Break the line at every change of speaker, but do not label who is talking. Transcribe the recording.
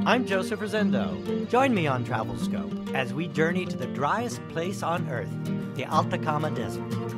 I'm Joseph Rosendo. Join me on Travelscope as we journey to the driest place on Earth, the Atacama Desert.